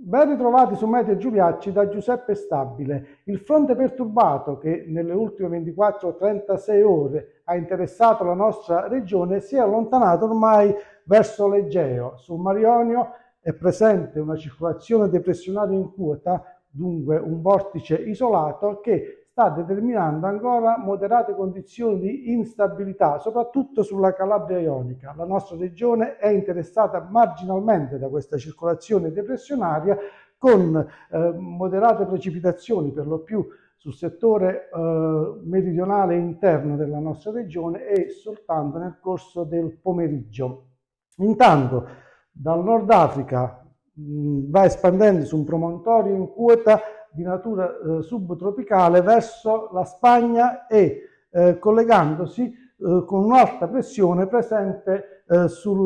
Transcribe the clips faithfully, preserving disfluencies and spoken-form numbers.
Ben ritrovati su Meteo Giuliacci da Giuseppe Stabile. Il fronte perturbato che nelle ultime ventiquattro trentasei ore ha interessato la nostra regione si è allontanato ormai verso l'Egeo. Sul Mar Ionio è presente una circolazione depressionaria in quota, dunque un vortice isolato che sta determinando ancora moderate condizioni di instabilità, soprattutto sulla Calabria ionica. La nostra regione è interessata marginalmente da questa circolazione depressionaria con eh, moderate precipitazioni per lo più sul settore eh, meridionale e interno della nostra regione e soltanto nel corso del pomeriggio. Intanto dal Nord Africa mh, va espandendosi un promontorio in quota di natura eh, subtropicale verso la Spagna e eh, collegandosi eh, con un'alta pressione presente eh,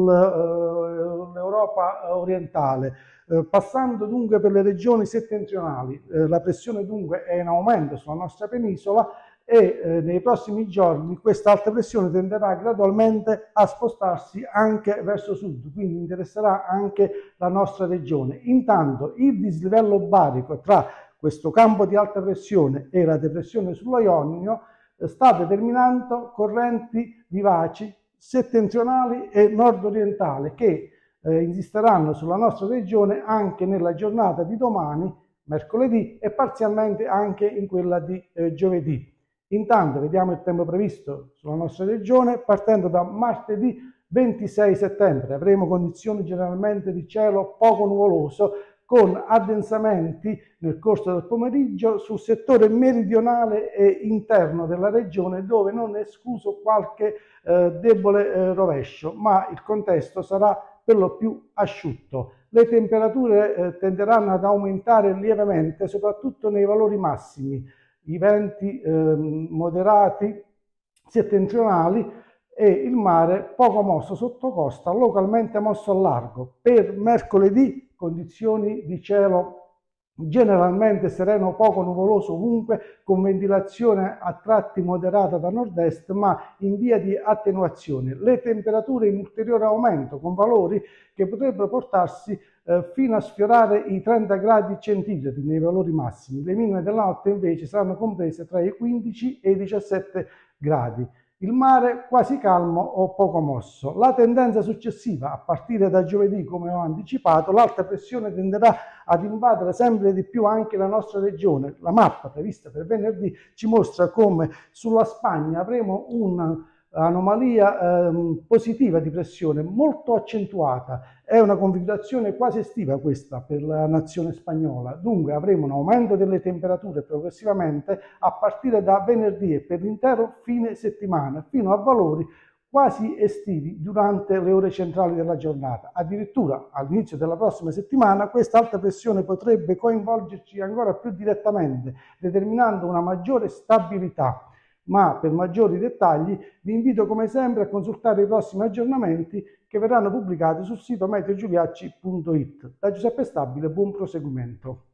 sull'Europa eh, orientale, eh, passando dunque per le regioni settentrionali. Eh, la pressione dunque è in aumento sulla nostra penisola e eh, nei prossimi giorni questa alta pressione tenderà gradualmente a spostarsi anche verso sud, quindi interesserà anche la nostra regione. Intanto il dislivello barico tra questo campo di alta pressione e la depressione sullo Ionio sta determinando correnti vivaci settentrionali e nord-orientali che eh, insisteranno sulla nostra regione anche nella giornata di domani, mercoledì, e parzialmente anche in quella di eh, giovedì. Intanto vediamo il tempo previsto sulla nostra regione partendo da martedì ventisei settembre. Avremo condizioni generalmente di cielo poco nuvoloso con addensamenti nel corso del pomeriggio sul settore meridionale e interno della regione, dove non è escluso qualche eh, debole eh, rovescio, ma il contesto sarà per lo più asciutto. Le temperature eh, tenderanno ad aumentare lievemente, soprattutto nei valori massimi. I venti eh, moderati settentrionali e il mare poco mosso sotto costa, localmente mosso al largo. Per mercoledì condizioni di cielo generalmente sereno o poco nuvoloso ovunque, con ventilazione a tratti moderata da nord-est, ma in via di attenuazione. Le temperature in ulteriore aumento, con valori che potrebbero portarsi eh, fino a sfiorare i trenta gradi centigradi nei valori massimi. Le minime della notte invece saranno comprese tra i quindici e i diciassette gradi. Il mare quasi calmo o poco mosso. La tendenza successiva, a partire da giovedì, come ho anticipato, l'alta pressione tenderà ad invadere sempre di più anche la nostra regione. La mappa prevista per venerdì ci mostra come sulla Spagna avremo un'anomalia ehm, positiva di pressione molto accentuata. È una configurazione quasi estiva questa per la nazione spagnola. Dunque avremo un aumento delle temperature progressivamente a partire da venerdì e per l'intero fine settimana, fino a valori quasi estivi durante le ore centrali della giornata. Addirittura all'inizio della prossima settimana questa alta pressione potrebbe coinvolgerci ancora più direttamente, determinando una maggiore stabilità. Ma per maggiori dettagli vi invito come sempre a consultare i prossimi aggiornamenti che verranno pubblicati sul sito meteo giuliacci punto it. Da Giuseppe Stabile, buon proseguimento.